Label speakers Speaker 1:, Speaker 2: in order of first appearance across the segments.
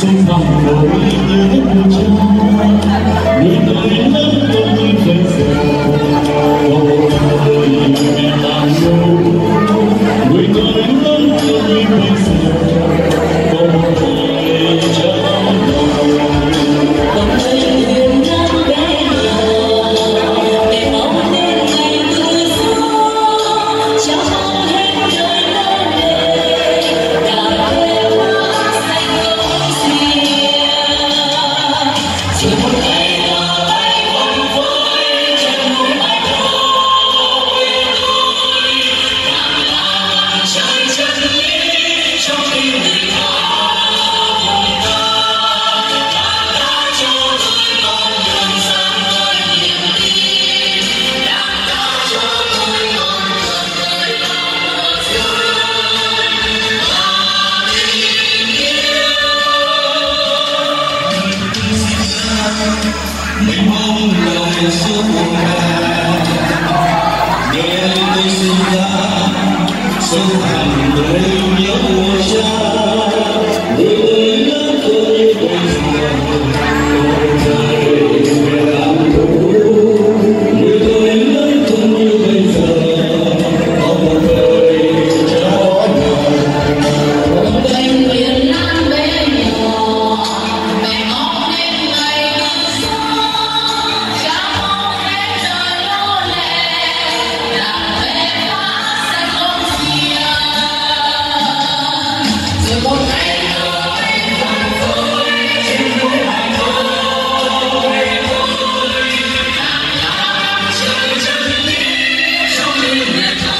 Speaker 1: sông thẳm nổi tiếng mùa trăng người đời lắm không như phải giàu có một đời mẹ làm lâu người đời lắm không như phải giàu có một đời cha
Speaker 2: còn đây hiền nam bé nhỏ để mong đến ngày tươi sáng trao mong hết đời lớn về cả quê hoa xanh ống xìa chỉ một ngày nào bay vòng vơi trên núi mãi đó quê tôi càng là trời chân lý trong tim người ta.
Speaker 3: Mình mong lời suốt cuộc đời nghe tôi sinh ra sâu thẳm đời nhớ mùa cha người tôi lớn tôi như bây giờ một đời mẹ làm đủ người tôi lớn tôi như bây giờ có một đời cha
Speaker 2: Một cánh biển Nam bé nhỏ mẹ ngóng đến ngày tươi sáng cha mong hết đời lo lệ làm quê hoa xanh ống xìa rồi một ngày nào bay vòng vơi trên núi Hải Đảo quê tôi càng là trời chân lý trong tim người ta.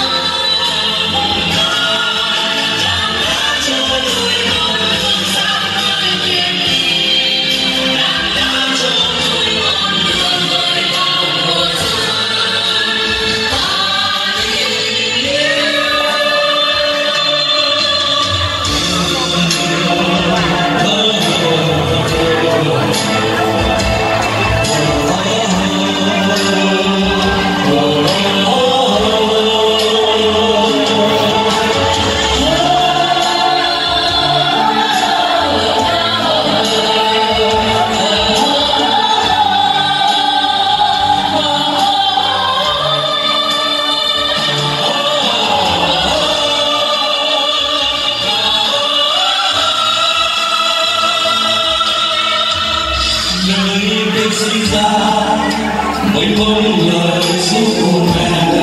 Speaker 3: Nơi tôi sinh ra mênh mông lời ru của mẹ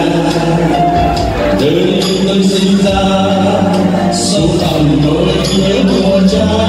Speaker 3: nơi tôi sinh ra sâu thẳm nỗi nhớ mùa cha